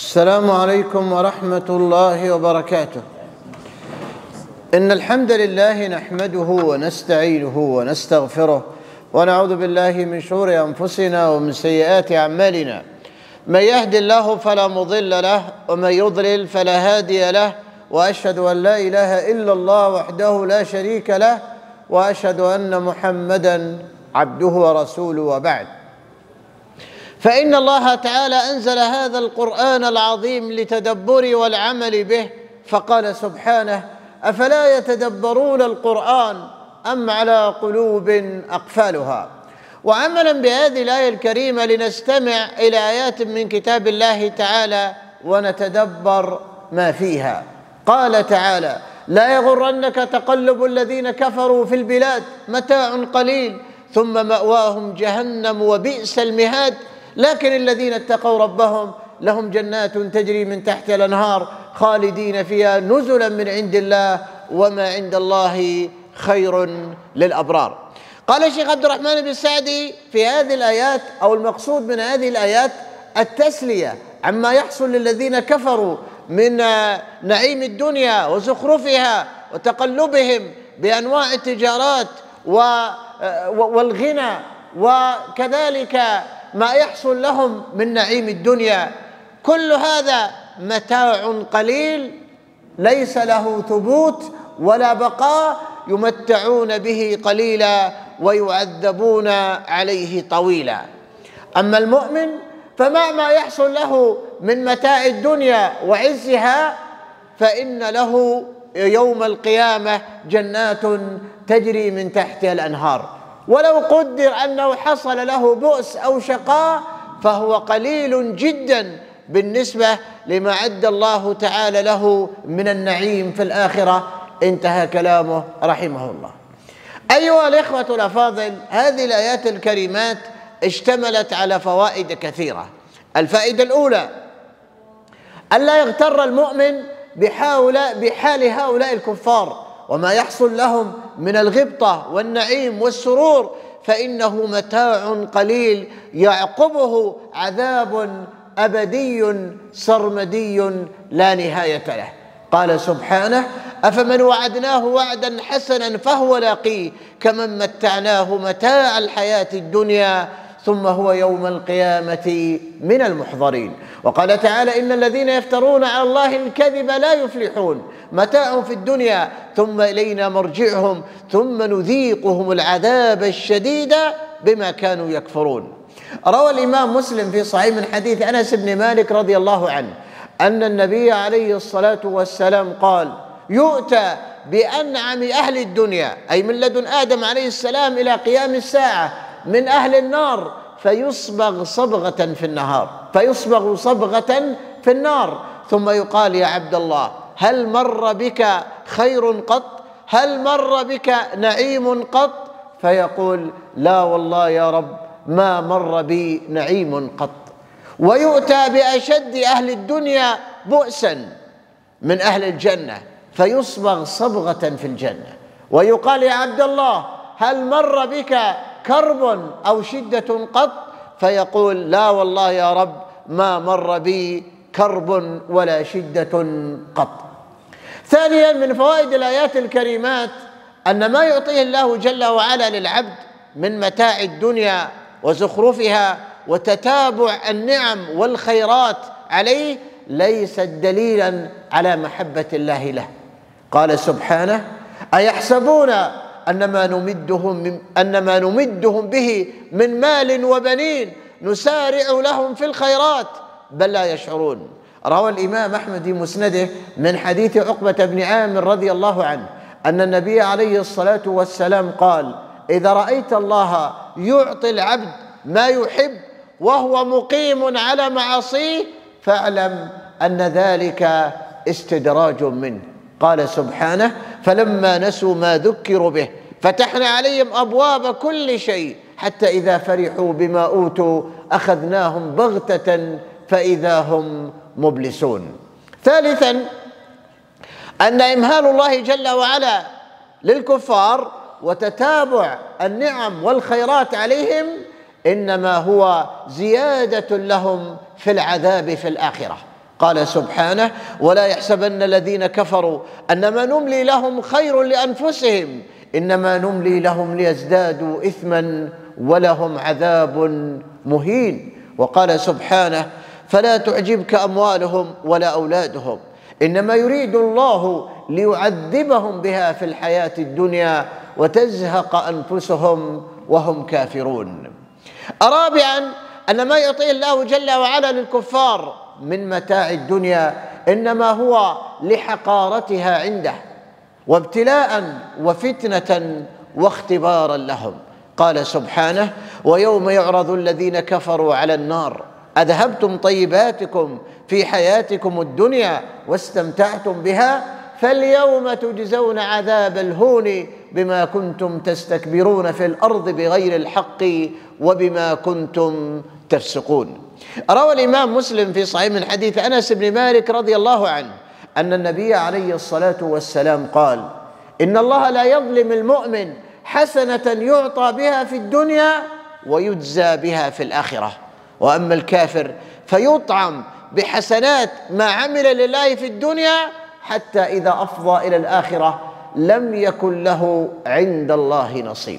السلام عليكم ورحمة الله وبركاته. إن الحمد لله نحمده ونستعينه ونستغفره ونعوذ بالله من شرور أنفسنا ومن سيئات أعمالنا. من يهد الله فلا مضل له ومن يضلل فلا هادي له، وأشهد أن لا إله إلا الله وحده لا شريك له، وأشهد أن محمدًا عبده ورسوله، وبعد. فإن الله تعالى أنزل هذا القرآن العظيم لتدبر والعمل به، فقال سبحانه: أفلا يتدبرون القرآن أم على قلوب أقفالها. وعملا بهذه الآية الكريمة لنستمع إلى آيات من كتاب الله تعالى ونتدبر ما فيها. قال تعالى: لا يغرنك تقلب الذين كفروا في البلاد، متاع قليل ثم مأواهم جهنم وبئس المهاد، لكن الذين اتقوا ربهم لهم جنات تجري من تحت الأنهار خالدين فيها نزلا من عند الله، وما عند الله خير للأبرار. قال الشيخ عبد الرحمن بن سعدي في هذه الآيات، أو المقصود من هذه الآيات التسلية عما يحصل للذين كفروا من نعيم الدنيا وزخرفها وتقلبهم بأنواع التجارات والغنى، وكذلك ما يحصل لهم من نعيم الدنيا. كل هذا متاع قليل ليس له ثبوت ولا بقاء، يمتعون به قليلا ويعذبون عليه طويلا. أما المؤمن فمع ما يحصل له من متاع الدنيا وعزها، فإن له يوم القيامة جنات تجري من تحتها الأنهار، ولو قدر أنه حصل له بؤس أو شقاء فهو قليل جدا بالنسبة لما عد الله تعالى له من النعيم في الآخرة. انتهى كلامه رحمه الله. أيها الإخوة الأفاضل، هذه الآيات الكريمات اشتملت على فوائد كثيرة. الفائدة الأولى: ألا يغتر المؤمن بحال هؤلاء الكفار وما يحصل لهم من الغبطة والنعيم والسرور، فإنه متاع قليل يعقبه عذاب أبدي سرمدي لا نهاية له. قال سبحانه: أفمن وعدناه وعدا حسنا فهو لاقيه كمن متعناه متاع الحياة الدنيا ثم هو يوم القيامة من المحضرين. وقال تعالى: إن الذين يفترون على الله الكذب لا يفلحون، متاع في الدنيا ثم إلينا مرجعهم ثم نذيقهم العذاب الشديد بما كانوا يكفرون. روى الإمام مسلم في صحيح من حديث أنس بن مالك رضي الله عنه أن النبي عليه الصلاة والسلام قال: يؤتى بأنعم أهل الدنيا، أي من لدن آدم عليه السلام إلى قيام الساعة، من أهل النار فيصبغ صبغة في النار، ثم يقال: يا عبد الله، هل مر بك خير قط؟ هل مر بك نعيم قط؟ فيقول: لا والله يا رب، ما مر بي نعيم قط. ويؤتى بأشد أهل الدنيا بؤسا من أهل الجنة فيصبغ صبغة في الجنة، ويقال: يا عبد الله، هل مر بك كرب أو شدة قط؟ فيقول: لا والله يا رب، ما مر بي كرب ولا شدة قط. ثانيا من فوائد الآيات الكريمات أن ما يعطيه الله جل وعلا للعبد من متاع الدنيا وزخرفها وتتابع النعم والخيرات عليه ليست دليلا على محبة الله له. قال سبحانه: أيحسبون أن ما نمدهم به من مال وبنين نسارع لهم في الخيرات بل لا يشعرون. روى الإمام أحمد في مسنده من حديث عقبة بن عامر رضي الله عنه أن النبي عليه الصلاة والسلام قال: إذا رأيت الله يعطي العبد ما يحب وهو مقيم على معاصيه فاعلم أن ذلك استدراج منه. قال سبحانه: فلما نسوا ما ذكروا به فتحنا عليهم أبواب كل شيء حتى إذا فرحوا بما أوتوا أخذناهم بغتة فإذا هم مبلسون. ثالثا أن إمهال الله جل وعلا للكفار وتتابع النعم والخيرات عليهم إنما هو زيادة لهم في العذاب في الآخرة. قال سبحانه: ولا يحسبن الذين كفروا أنما نملي لهم خير لأنفسهم إنما نملي لهم ليزدادوا إثما ولهم عذاب مهين. وقال سبحانه: فلا تعجبك أموالهم ولا أولادهم إنما يريد الله ليعذبهم بها في الحياة الدنيا وتزهق أنفسهم وهم كافرون. رابعا، أن ما يعطيه الله جل وعلا للكفار من متاع الدنيا إنما هو لحقارتها عنده وابتلاء وفتنة واختبارا لهم. قال سبحانه: ويوم يعرض الذين كفروا على النار أذهبتم طيباتكم في حياتكم الدنيا واستمتعتم بها فاليوم تجزون عذاب الهون بما كنتم تستكبرون في الأرض بغير الحق وبما كنتم تفسقون. روى الإمام مسلم في صحيح من حديث أنس بن مالك رضي الله عنه أن النبي عليه الصلاة والسلام قال: إن الله لا يظلم المؤمن حسنة يعطى بها في الدنيا ويجزى بها في الآخرة، وأما الكافر فيطعم بحسنات ما عمل لله في الدنيا حتى إذا أفضى إلى الآخرة لم يكن له عند الله نصيب.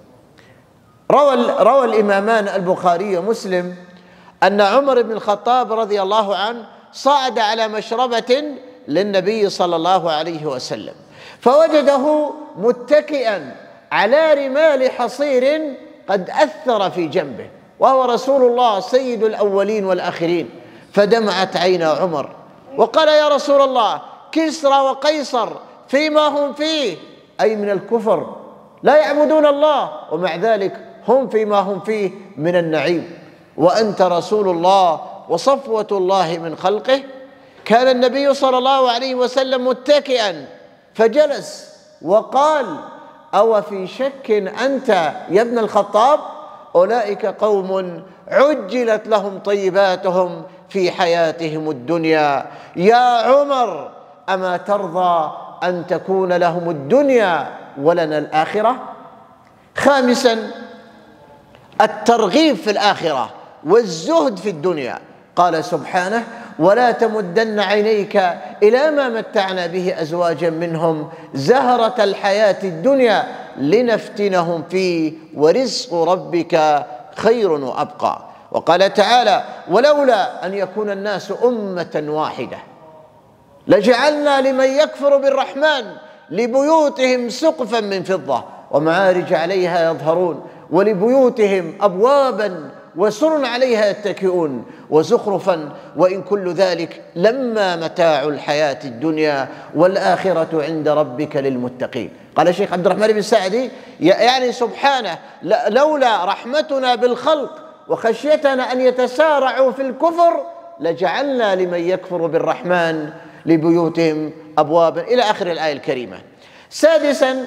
روى الإمامان البخاري ومسلم أن عمر بن الخطاب رضي الله عنه صعد على مشربة للنبي صلى الله عليه وسلم فوجده متكئا على رمال حصير قد أثر في جنبه، وهو رسول الله سيد الأولين والآخرين، فدمعت عين عمر وقال: يا رسول الله، كسرى وقيصر فيما هم فيه، أي من الكفر، لا يعبدون الله ومع ذلك هم فيما هم فيه من النعيم، وأنت رسول الله وصفوة الله من خلقه. كان النبي صلى الله عليه وسلم متكئا فجلس وقال: أو في شك أنت يا ابن الخطاب؟ أولئك قوم عجلت لهم طيباتهم في حياتهم الدنيا، يا عمر أما ترضى أن تكون لهم الدنيا ولنا الآخرة؟ خامسا، الترغيب في الآخرة والزهد في الدنيا. قال سبحانه: ولا تمدن عينيك إلى ما متعنا به أزواجا منهم زهرة الحياة الدنيا لنفتنهم فيه ورزق ربك خير وأبقى. وقال تعالى: ولولا أن يكون الناس أمة واحدة لجعلنا لمن يكفر بالرحمن لبيوتهم سقفا من فضة ومعارج عليها يظهرون ولبيوتهم أبوابا وسرر عليها يتكئون وزخرفا وإن كل ذلك لما متاع الحياة الدنيا والآخرة عند ربك للمتقين. قال الشيخ عبد الرحمن بن سعدي: يعني سبحانه لولا رحمتنا بالخلق وخشيتنا أن يتسارعوا في الكفر لجعلنا لمن يكفر بالرحمن لبيوتهم أبوابا، إلى آخر الآية الكريمة. سادسا،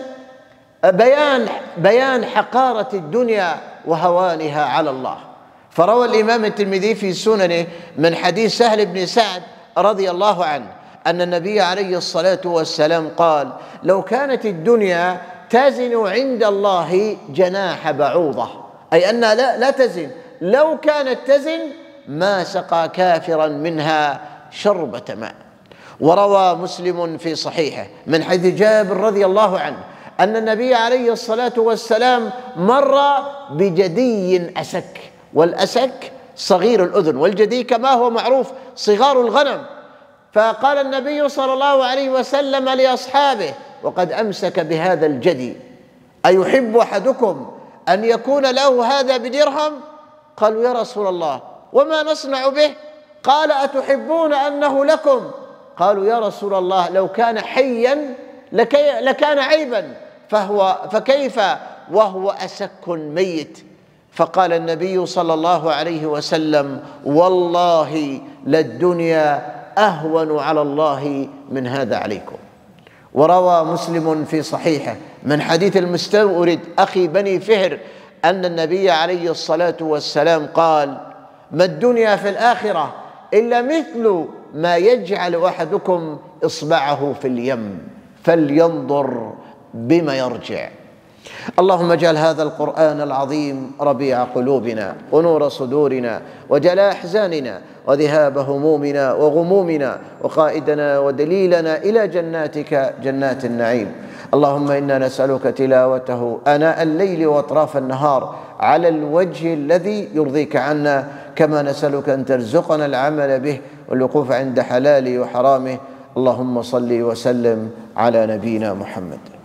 بيان حقارة الدنيا وهوانها على الله. فروى الإمام الترمذي في سننه من حديث سهل بن سعد رضي الله عنه أن النبي عليه الصلاة والسلام قال: لو كانت الدنيا تزن عند الله جناح بعوضة، أي أنها لا تزن، لو كانت تزن ما سقى كافرا منها شربة ماء. وروى مسلم في صحيحه من حديث جابر رضي الله عنه أن النبي عليه الصلاة والسلام مر بجدي أسك، والأسك صغير الأذن، والجدي كما هو معروف صغار الغنم. فقال النبي صلى الله عليه وسلم لأصحابه وقد أمسك بهذا الجدي: أيحب أحدكم أن يكون له هذا بدرهم؟ قالوا: يا رسول الله وما نصنع به؟ قال: أتحبون أنه لكم؟ قالوا: يا رسول الله لو كان حيا لكان عيبا، فكيف وهو أسك ميت؟ فقال النبي صلى الله عليه وسلم: والله للدنيا أهون على الله من هذا عليكم. وروى مسلم في صحيحه من حديث المستورد أخي بني فهر أن النبي عليه الصلاة والسلام قال: ما الدنيا في الآخرة إلا مثل ما يجعل أحدكم إصبعه في اليم فلينظر بما يرجع. اللهم اجعل هذا القرآن العظيم ربيع قلوبنا ونور صدورنا وجلاء أحزاننا وذهاب همومنا وغمومنا وقائدنا ودليلنا إلى جناتك جنات النعيم. اللهم إنا نسألك تلاوته آناء الليل وأطراف النهار على الوجه الذي يرضيك عنا، كما نسألك أن ترزقنا العمل به والوقوف عند حلاله وحرامه. اللهم صل وسلم على نبينا محمد.